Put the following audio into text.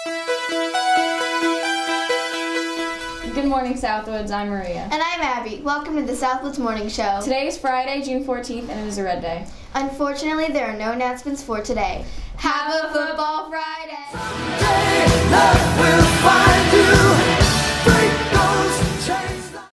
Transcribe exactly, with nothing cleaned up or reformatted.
Good morning, Southwoods. I'm Maria. And I'm Abby. Welcome to the Southwoods Morning Show. Today is Friday, June fourteenth, and it is a red day. Unfortunately, there are no announcements for today. Have a football Friday!